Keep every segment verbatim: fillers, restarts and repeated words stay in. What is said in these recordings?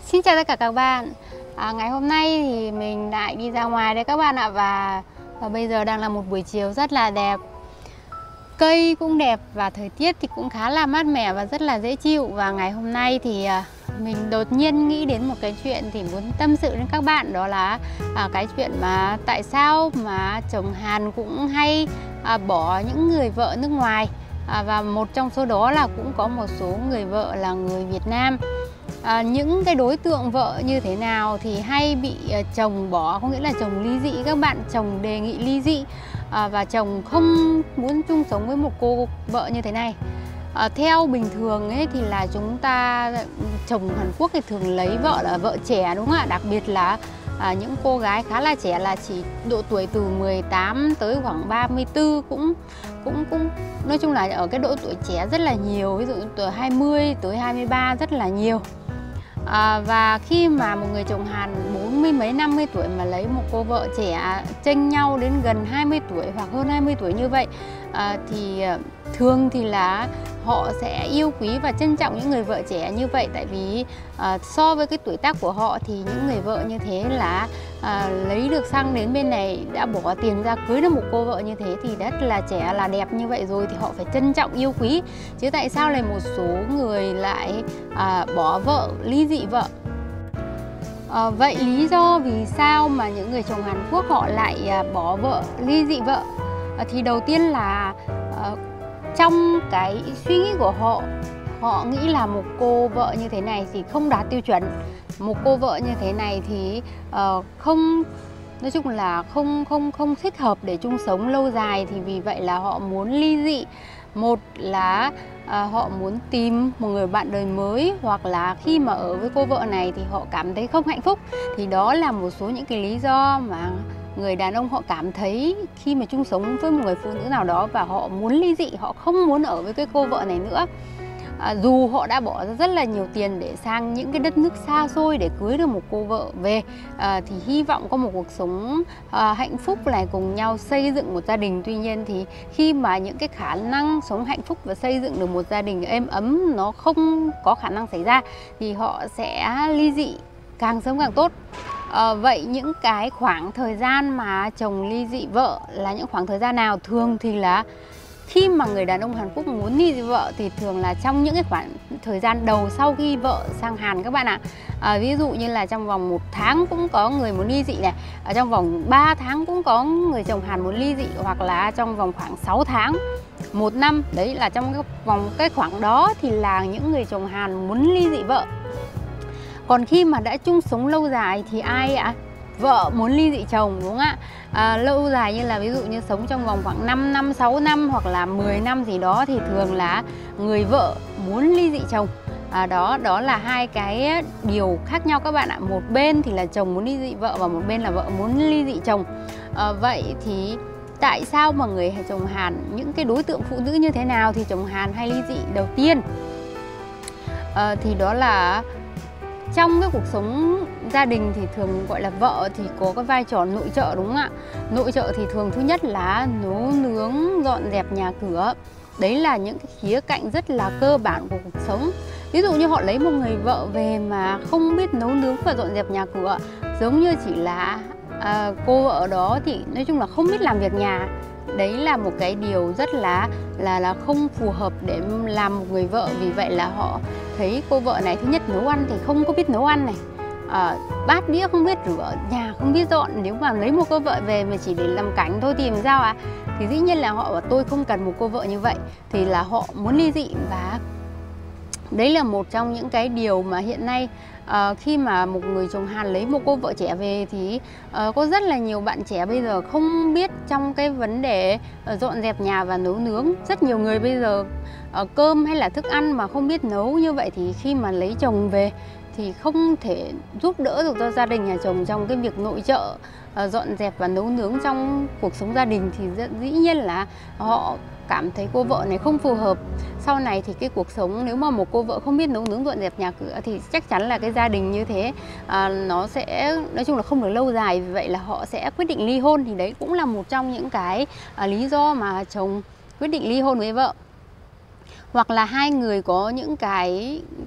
Xin chào tất cả các bạn. à, Ngày hôm nay thì mình lại đi ra ngoài đây các bạn ạ. Và, và bây giờ đang là một buổi chiều rất là đẹp. Cây cũng đẹp và thời tiết thì cũng khá là mát mẻ và rất là dễ chịu. Và ngày hôm nay thì à, mình đột nhiên nghĩ đến một cái chuyện thì muốn tâm sự đến các bạn. Đó là à, cái chuyện mà tại sao mà chồng Hàn cũng hay à, bỏ những người vợ nước ngoài. à, Và một trong số đó là cũng có một số người vợ là người Việt Nam. À, những cái đối tượng vợ như thế nào thì hay bị uh, chồng bỏ, có nghĩa là chồng ly dị các bạn, chồng đề nghị ly dị à, và chồng không muốn chung sống với một cô vợ như thế này. à, Theo bình thường ấy thì là chúng ta, chồng Hàn Quốc thì thường lấy vợ là vợ trẻ đúng không ạ? Đặc biệt là à, những cô gái khá là trẻ, là chỉ độ tuổi từ mười tám tới khoảng ba mươi tư, cũng cũng cũng nói chung là ở cái độ tuổi trẻ rất là nhiều, ví dụ từ hai mươi tới hai mươi ba rất là nhiều. À, và khi mà một người chồng Hàn bốn mươi mấy năm mươi tuổi mà lấy một cô vợ trẻ chênh nhau đến gần hai mươi tuổi hoặc hơn hai mươi tuổi như vậy, à, thì thường thì là họ sẽ yêu quý và trân trọng những người vợ trẻ như vậy. Tại vì à, so với cái tuổi tác của họ thì những người vợ như thế là à, lấy được xăng đến bên này, đã bỏ tiền ra cưới được một cô vợ như thế thì rất là trẻ, là đẹp như vậy rồi, thì họ phải trân trọng yêu quý. Chứ tại sao lại một số người lại à, bỏ vợ, ly dị vợ? À, vậy lý do vì sao mà những người chồng Hàn Quốc họ lại à, bỏ vợ, ly dị vợ? à, Thì đầu tiên là à, trong cái suy nghĩ của họ, họ nghĩ là một cô vợ như thế này thì không đạt tiêu chuẩn. Một cô vợ như thế này thì uh, không, nói chung là không không không thích hợp để chung sống lâu dài, thì vì vậy là họ muốn ly dị. Một là à, họ muốn tìm một người bạn đời mới, hoặc là khi mà ở với cô vợ này thì họ cảm thấy không hạnh phúc. Thì đó là một số những cái lý do mà người đàn ông họ cảm thấy khi mà chung sống với một người phụ nữ nào đó và họ muốn ly dị, họ không muốn ở với cái cô vợ này nữa. À, dù họ đã bỏ ra rất là nhiều tiền để sang những cái đất nước xa xôi để cưới được một cô vợ về, à, thì hy vọng có một cuộc sống à, hạnh phúc này, cùng nhau xây dựng một gia đình. Tuy nhiên thì khi mà những cái khả năng sống hạnh phúc và xây dựng được một gia đình êm ấm nó không có khả năng xảy ra thì họ sẽ ly dị, càng sớm càng tốt. À, vậy những cái khoảng thời gian mà chồng ly dị vợ là những khoảng thời gian nào? Thường thì là khi mà người đàn ông Hàn Quốc muốn ly dị vợ thì thường là trong những cái khoảng thời gian đầu sau khi vợ sang Hàn các bạn ạ. À, ví dụ như là trong vòng một tháng cũng có người muốn ly dị này, ở trong vòng ba tháng cũng có người chồng Hàn muốn ly dị, hoặc là trong vòng khoảng sáu tháng, một năm. Đấy là trong cái vòng cái khoảng đó thì là những người chồng Hàn muốn ly dị vợ. Còn khi mà đã chung sống lâu dài thì ai ạ? Vợ muốn ly dị chồng, đúng không ạ? À, lâu dài như là ví dụ như sống trong vòng khoảng năm năm, sáu năm hoặc là mười năm gì đó thì thường là người vợ muốn ly dị chồng. À, đó đó là hai cái điều khác nhau các bạn ạ. Một bên thì là chồng muốn ly dị vợ và một bên là vợ muốn ly dị chồng. À, vậy thì tại sao mà người chồng Hàn, những cái đối tượng phụ nữ như thế nào thì chồng Hàn hay ly dị? Đầu tiên à, thì đó là trong cái cuộc sống gia đình thì thường gọi là vợ thì có cái vai trò nội trợ, đúng không ạ? Nội trợ thì thường thứ nhất là nấu nướng, dọn dẹp nhà cửa. Đấy là những cái khía cạnh rất là cơ bản của cuộc sống. Ví dụ như họ lấy một người vợ về mà không biết nấu nướng và dọn dẹp nhà cửa, giống như chỉ là à, cô vợ đó thì nói chung là không biết làm việc nhà. Đấy là một cái điều rất là là là không phù hợp để làm một người vợ. Vì vậy là họ thấy cô vợ này thứ nhất nấu ăn thì không có biết nấu ăn này, à, bát đĩa không biết rửa, nhà không biết dọn. Nếu mà lấy một cô vợ về mà chỉ để làm cảnh thôi thì làm sao ạ? À? Thì dĩ nhiên là họ bảo tôi không cần một cô vợ như vậy, thì là họ muốn ly dị. Và đấy là một trong những cái điều mà hiện nay uh, khi mà một người chồng Hàn lấy một cô vợ trẻ về thì uh, có rất là nhiều bạn trẻ bây giờ không biết trong cái vấn đề uh, dọn dẹp nhà và nấu nướng. Rất nhiều người bây giờ uh, cơm hay là thức ăn mà không biết nấu, như vậy thì khi mà lấy chồng về thì không thể giúp đỡ được cho gia đình nhà chồng trong cái việc nội trợ, uh, dọn dẹp và nấu nướng trong cuộc sống gia đình, thì dĩ nhiên là họ cảm thấy cô vợ này không phù hợp. Sau này thì cái cuộc sống, nếu mà một cô vợ không biết nấu nướng dọn dẹp nhà cửa thì chắc chắn là cái gia đình như thế à, nó sẽ nói chung là không được lâu dài. Vì vậy là họ sẽ quyết định ly hôn. Thì đấy cũng là một trong những cái à, lý do mà chồng quyết định ly hôn với vợ. Hoặc là hai người có những cái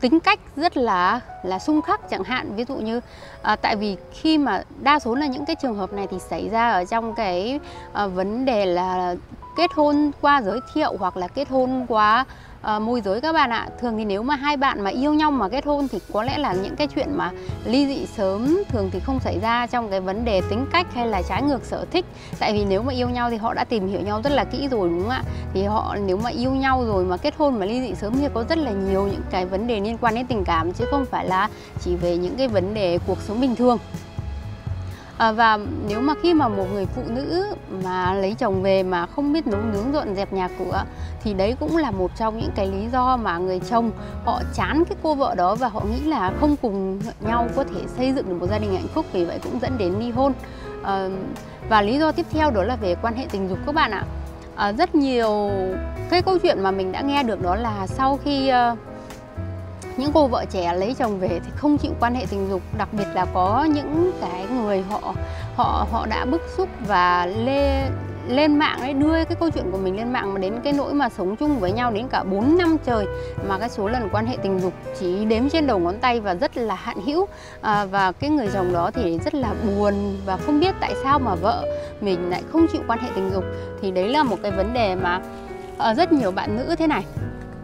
tính cách rất là là xung khắc chẳng hạn. Ví dụ như à, tại vì khi mà đa số là những cái trường hợp này thì xảy ra ở trong cái à, vấn đề là kết hôn qua giới thiệu hoặc là kết hôn qua à, môi giới các bạn ạ. Thường thì nếu mà hai bạn mà yêu nhau mà kết hôn thì có lẽ là những cái chuyện mà ly dị sớm thường thì không xảy ra trong cái vấn đề tính cách hay là trái ngược sở thích. Tại vì nếu mà yêu nhau thì họ đã tìm hiểu nhau rất là kỹ rồi, đúng không ạ? Thì họ nếu mà yêu nhau rồi mà kết hôn mà ly dị sớm thì có rất là nhiều những cái vấn đề liên quan đến tình cảm, chứ không phải là chỉ về những cái vấn đề cuộc sống bình thường. À, và nếu mà khi mà một người phụ nữ mà lấy chồng về mà không biết nấu nướng dọn dẹp nhà cửa thì đấy cũng là một trong những cái lý do mà người chồng họ chán cái cô vợ đó và họ nghĩ là không cùng nhau có thể xây dựng được một gia đình hạnh phúc, vì vậy cũng dẫn đến ly hôn. À, và lý do tiếp theo đó là về quan hệ tình dục các bạn ạ. À, rất nhiều cái câu chuyện mà mình đã nghe được đó là sau khi uh, những cô vợ trẻ lấy chồng về thì không chịu quan hệ tình dục, đặc biệt là có những cái người họ họ họ đã bức xúc và lê, lên mạng ấy, đưa cái câu chuyện của mình lên mạng mà đến cái nỗi mà sống chung với nhau đến cả bốn năm trời mà cái số lần quan hệ tình dục chỉ đếm trên đầu ngón tay và rất là hạn hữu. À, và cái người chồng đó thì rất là buồn và không biết tại sao mà vợ mình lại không chịu quan hệ tình dục. Thì đấy là một cái vấn đề mà à, rất nhiều bạn nữ thế này.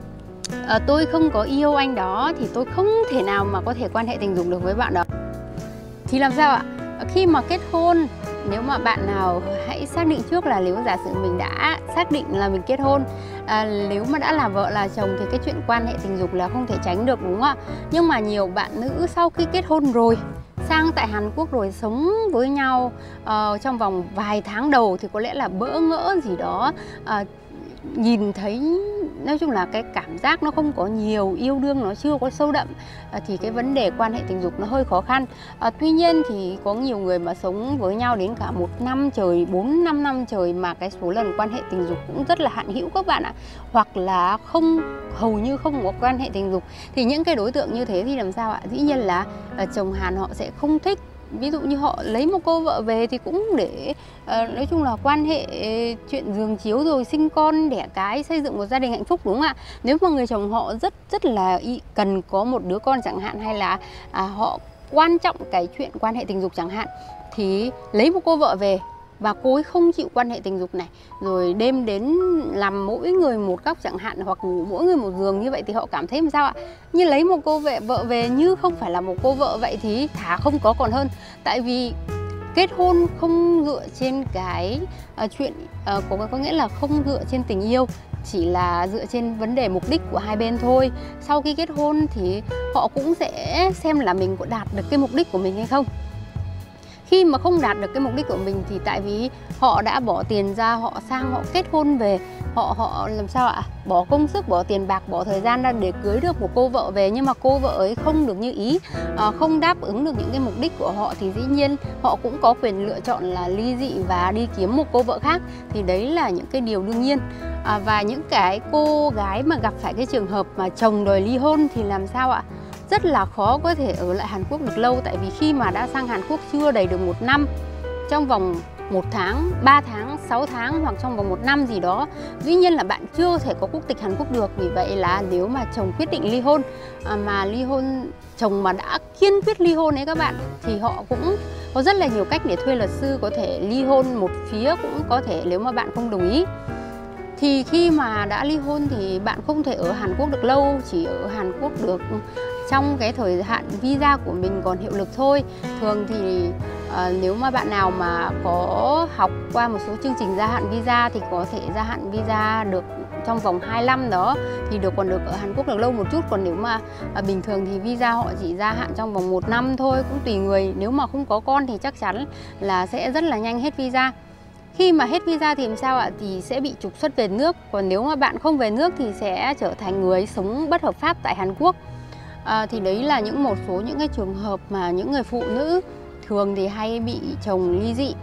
À, tôi không có yêu anh đó thì tôi không thể nào mà có thể quan hệ tình dục được với bạn đó. Thì làm sao ạ? Khi mà kết hôn, nếu mà bạn nào hãy xác định trước là nếu giả sử mình đã xác định là mình kết hôn, à, nếu mà đã là vợ là chồng thì cái chuyện quan hệ tình dục là không thể tránh được, đúng không ạ? Nhưng mà nhiều bạn nữ sau khi kết hôn rồi, sang tại Hàn Quốc rồi sống với nhau uh, trong vòng vài tháng đầu thì có lẽ là bỡ ngỡ gì đó, uh, nhìn thấy nói chung là cái cảm giác nó không có nhiều, yêu đương nó chưa có sâu đậm, à, thì cái vấn đề quan hệ tình dục nó hơi khó khăn. À, tuy nhiên thì có nhiều người mà sống với nhau đến cả một năm trời, bốn năm năm trời mà cái số lần quan hệ tình dục cũng rất là hạn hữu các bạn ạ. Hoặc là không, hầu như không có quan hệ tình dục. Thì những cái đối tượng như thế thì làm sao ạ? Dĩ nhiên là à, chồng Hàn họ sẽ không thích. Ví dụ như họ lấy một cô vợ về thì cũng để uh, nói chung là quan hệ chuyện giường chiếu rồi sinh con đẻ cái, xây dựng một gia đình hạnh phúc, đúng không ạ? Nếu mà người chồng họ rất rất là cần có một đứa con chẳng hạn, hay là à, họ quan trọng cái chuyện quan hệ tình dục chẳng hạn, thì lấy một cô vợ về và cô ấy không chịu quan hệ tình dục này, rồi đêm đến làm mỗi người một góc chẳng hạn, hoặc ngủ mỗi người một giường như vậy thì họ cảm thấy làm sao ạ? Như lấy một cô vợ, vợ về như không phải là một cô vợ vậy thì thà không có còn hơn. Tại vì kết hôn không dựa trên cái uh, chuyện uh, có, có nghĩa là không dựa trên tình yêu, chỉ là dựa trên vấn đề mục đích của hai bên thôi. Sau khi kết hôn thì họ cũng sẽ xem là mình có đạt được cái mục đích của mình hay không. Khi mà không đạt được cái mục đích của mình thì tại vì họ đã bỏ tiền ra, họ sang họ kết hôn về, họ họ làm sao ạ? Bỏ công sức, bỏ tiền bạc, bỏ thời gian ra để cưới được một cô vợ về, nhưng mà cô vợ ấy không được như ý, à, không đáp ứng được những cái mục đích của họ thì dĩ nhiên họ cũng có quyền lựa chọn là ly dị và đi kiếm một cô vợ khác. Thì đấy là những cái điều đương nhiên. À, và những cái cô gái mà gặp phải cái trường hợp mà chồng đòi ly hôn thì làm sao ạ? Rất là khó có thể ở lại Hàn Quốc được lâu. Tại vì khi mà đã sang Hàn Quốc chưa đầy được một năm, trong vòng một tháng, ba tháng, sáu tháng hoặc trong vòng một năm gì đó, dĩ nhiên là bạn chưa thể có quốc tịch Hàn Quốc được. Vì vậy là nếu mà chồng quyết định ly hôn, à, mà ly hôn, chồng mà đã kiên quyết ly hôn ấy các bạn, thì họ cũng có rất là nhiều cách để thuê luật sư có thể ly hôn một phía, cũng có thể nếu mà bạn không đồng ý. Thì khi mà đã ly hôn thì bạn không thể ở Hàn Quốc được lâu, chỉ ở Hàn Quốc được trong cái thời hạn visa của mình còn hiệu lực thôi. Thường thì à, nếu mà bạn nào mà có học qua một số chương trình gia hạn visa thì có thể gia hạn visa được trong vòng hai năm đó, thì được còn được ở Hàn Quốc được lâu một chút. Còn nếu mà à, bình thường thì visa họ chỉ gia hạn trong vòng một năm thôi, cũng tùy người. Nếu mà không có con thì chắc chắn là sẽ rất là nhanh hết visa. Khi mà hết visa thì làm sao ạ? Thì sẽ bị trục xuất về nước. Còn nếu mà bạn không về nước thì sẽ trở thành người sống bất hợp pháp tại Hàn Quốc. À, thì đấy là những một số những cái trường hợp mà những người phụ nữ thường thì hay bị chồng ly dị.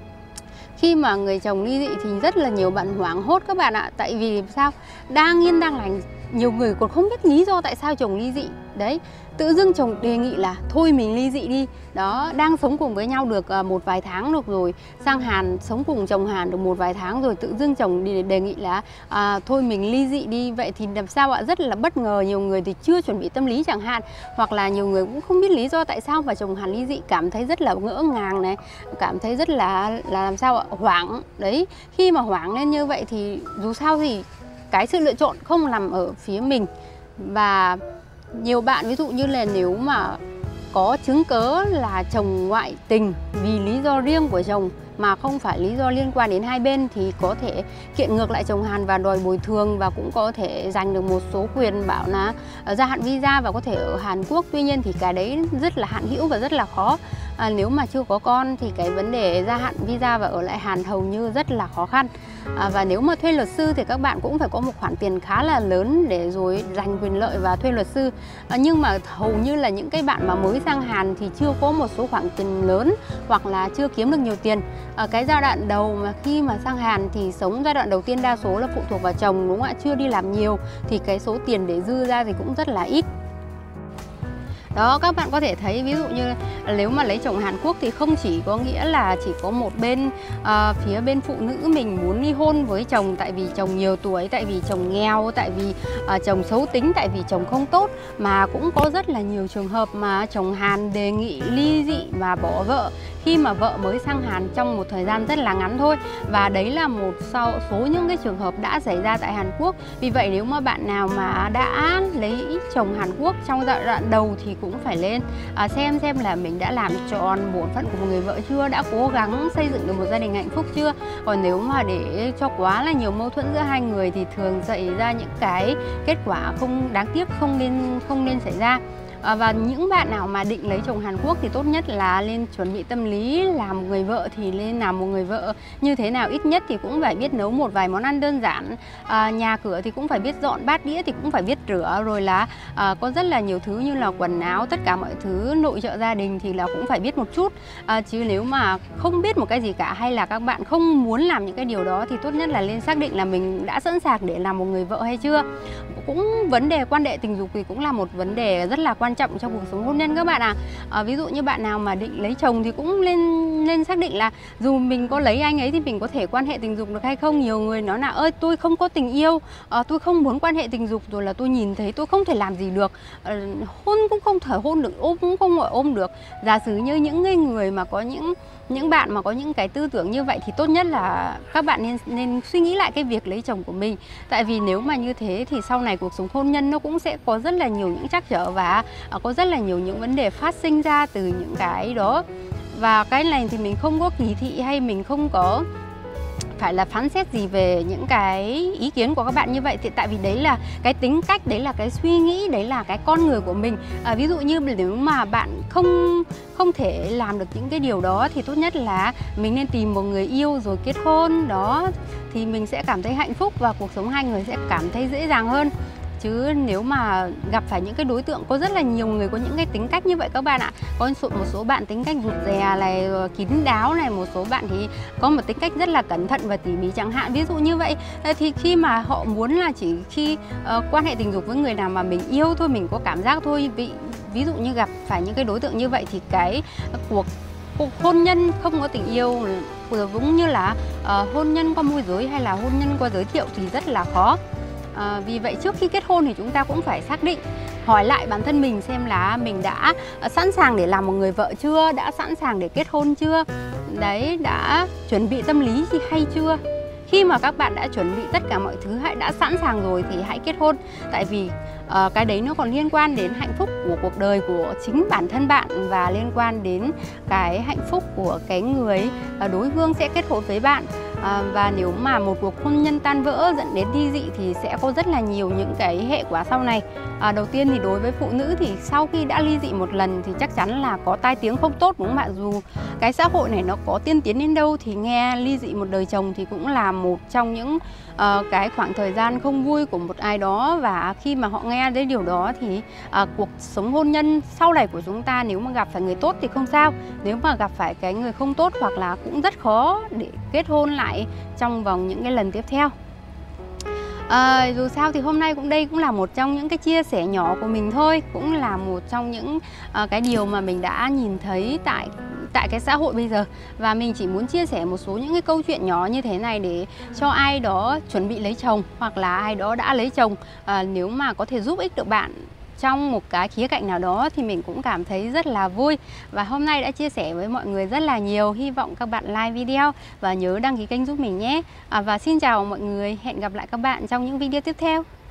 Khi mà người chồng ly dị thì rất là nhiều bạn hoảng hốt các bạn ạ. Tại vì sao? Đang yên đang lành nhiều người còn không biết lý do tại sao chồng ly dị. Đấy, tự dưng chồng đề nghị là thôi mình ly dị đi. Đó, đang sống cùng với nhau được một vài tháng được rồi, sang Hàn sống cùng chồng Hàn được một vài tháng rồi, tự dưng chồng đề, đề nghị là à, thôi mình ly dị đi. Vậy thì làm sao ạ? Rất là bất ngờ, nhiều người thì chưa chuẩn bị tâm lý chẳng hạn, hoặc là nhiều người cũng không biết lý do tại sao mà chồng Hàn ly dị, cảm thấy rất là ngỡ ngàng này, cảm thấy rất là là làm sao ạ? Hoảng. Đấy, khi mà hoảng lên như vậy thì dù sao thì cái sự lựa chọn không nằm ở phía mình. Và nhiều bạn ví dụ như là nếu mà có chứng cớ là chồng ngoại tình vì lý do riêng của chồng mà không phải lý do liên quan đến hai bên thì có thể kiện ngược lại chồng Hàn và đòi bồi thường, và cũng có thể giành được một số quyền bảo là gia hạn visa và có thể ở Hàn Quốc. Tuy nhiên thì cái đấy rất là hạn hữu và rất là khó. À, nếu mà chưa có con thì cái vấn đề gia hạn visa và ở lại Hàn hầu như rất là khó khăn. À, và nếu mà thuê luật sư thì các bạn cũng phải có một khoản tiền khá là lớn để rồi giành quyền lợi và thuê luật sư. À, nhưng mà hầu như là những cái bạn mà mới sang Hàn thì chưa có một số khoản tiền lớn hoặc là chưa kiếm được nhiều tiền. À, cái giai đoạn đầu mà khi mà sang Hàn thì sống giai đoạn đầu tiên đa số là phụ thuộc vào chồng, đúng không ạ? Chưa đi làm nhiều thì cái số tiền để dư ra thì cũng rất là ít. Đó, các bạn có thể thấy ví dụ như nếu mà lấy chồng Hàn Quốc thì không chỉ có nghĩa là chỉ có một bên, uh, phía bên phụ nữ mình muốn ly hôn với chồng tại vì chồng nhiều tuổi, tại vì chồng nghèo, tại vì uh, chồng xấu tính, tại vì chồng không tốt, mà cũng có rất là nhiều trường hợp mà chồng Hàn đề nghị ly dị và bỏ vợ khi mà vợ mới sang Hàn trong một thời gian rất là ngắn thôi. Và đấy là một sau số những cái trường hợp đã xảy ra tại Hàn Quốc. Vì vậy nếu mà bạn nào mà đã lấy chồng Hàn Quốc trong giai đoạn đầu thì cũng phải lên à, xem xem là mình đã làm tròn bổn phận của một người vợ chưa, đã cố gắng xây dựng được một gia đình hạnh phúc chưa. Còn nếu mà để cho quá là nhiều mâu thuẫn giữa hai người thì thường xảy ra những cái kết quả không đáng tiếc, không nên không nên xảy ra. À, và những bạn nào mà định lấy chồng Hàn Quốc thì tốt nhất là lên chuẩn bị tâm lý, làm một người vợ thì lên làm một người vợ như thế nào, ít nhất thì cũng phải biết nấu một vài món ăn đơn giản, à, nhà cửa thì cũng phải biết dọn, bát đĩa thì cũng phải biết rửa, rồi là à, có rất là nhiều thứ như là quần áo, tất cả mọi thứ nội trợ gia đình thì là cũng phải biết một chút. À, chứ nếu mà không biết một cái gì cả, hay là các bạn không muốn làm những cái điều đó thì tốt nhất là lên xác định là mình đã sẵn sàng để làm một người vợ hay chưa. Cũng vấn đề quan hệ tình dục thì cũng là một vấn đề rất là quan trọng trong cuộc sống hôn nhân các bạn ạ. À. À, ví dụ như bạn nào mà định lấy chồng thì cũng lên lên xác định là dù mình có lấy anh ấy thì mình có thể quan hệ tình dục được hay không. Nhiều người nói là ơi tôi không có tình yêu, à, tôi không muốn quan hệ tình dục, rồi là tôi nhìn thấy tôi không thể làm gì được, à, hôn cũng không thể hôn được, ôm cũng không thể ôm được. Giả sử như những người mà có những những bạn mà có những cái tư tưởng như vậy thì tốt nhất là các bạn nên nên suy nghĩ lại cái việc lấy chồng của mình. Tại vì nếu mà như thế thì sau này cuộc sống hôn nhân nó cũng sẽ có rất là nhiều những trắc trở và có rất là nhiều những vấn đề phát sinh ra từ những cái đó. Và cái này thì mình không có kỳ thị hay mình không có phải là phán xét gì về những cái ý kiến của các bạn như vậy, thì tại vì đấy là cái tính cách, đấy là cái suy nghĩ, đấy là cái con người của mình. À, ví dụ như nếu mà bạn không không thể làm được những cái điều đó thì tốt nhất là mình nên tìm một người yêu rồi kết hôn, đó thì mình sẽ cảm thấy hạnh phúc và cuộc sống hai người sẽ cảm thấy dễ dàng hơn. Chứ nếu mà gặp phải những cái đối tượng, có rất là nhiều người có những cái tính cách như vậy các bạn ạ. Có một số bạn tính cách rụt rè này, kín đáo này, một số bạn thì có một tính cách rất là cẩn thận và tỉ mỉ chẳng hạn. Ví dụ như vậy thì khi mà họ muốn là chỉ khi uh, quan hệ tình dục với người nào mà mình yêu thôi, mình có cảm giác thôi. Ví, ví dụ như gặp phải những cái đối tượng như vậy thì cái cuộc cuộc hôn nhân không có tình yêu, cũng như là uh, hôn nhân qua môi giới hay là hôn nhân qua giới thiệu thì rất là khó. À, vì vậy trước khi kết hôn thì chúng ta cũng phải xác định, hỏi lại bản thân mình xem là mình đã sẵn sàng để làm một người vợ chưa, đã sẵn sàng để kết hôn chưa, đấy, đã chuẩn bị tâm lý gì hay chưa. Khi mà các bạn đã chuẩn bị tất cả mọi thứ, hãy đã sẵn sàng rồi thì hãy kết hôn. Tại vì uh, cái đấy nó còn liên quan đến hạnh phúc của cuộc đời của chính bản thân bạn và liên quan đến cái hạnh phúc của cái người uh, đối phương sẽ kết hôn với bạn. À, và nếu mà một cuộc hôn nhân tan vỡ dẫn đến ly dị thì sẽ có rất là nhiều những cái hệ quả sau này. À, đầu tiên thì đối với phụ nữ thì sau khi đã ly dị một lần thì chắc chắn là có tai tiếng không tốt, đúng không ạ? Dù cái xã hội này nó có tiên tiến đến đâu thì nghe ly dị một đời chồng thì cũng là một trong những uh, cái khoảng thời gian không vui của một ai đó. Và khi mà họ nghe đến điều đó thì uh, cuộc sống hôn nhân sau này của chúng ta, nếu mà gặp phải người tốt thì không sao, nếu mà gặp phải cái người không tốt hoặc là cũng rất khó để kết hôn lại trong vòng những cái lần tiếp theo. À, dù sao thì hôm nay cũng đây cũng là một trong những cái chia sẻ nhỏ của mình thôi, cũng là một trong những uh, cái điều mà mình đã nhìn thấy tại tại cái xã hội bây giờ, và mình chỉ muốn chia sẻ một số những cái câu chuyện nhỏ như thế này để cho ai đó chuẩn bị lấy chồng hoặc là ai đó đã lấy chồng, à, nếu mà có thể giúp ích được bạn trong một cái khía cạnh nào đó thì mình cũng cảm thấy rất là vui. Và hôm nay đã chia sẻ với mọi người rất là nhiều, hy vọng các bạn like video và nhớ đăng ký kênh giúp mình nhé. À, và xin chào mọi người, hẹn gặp lại các bạn trong những video tiếp theo.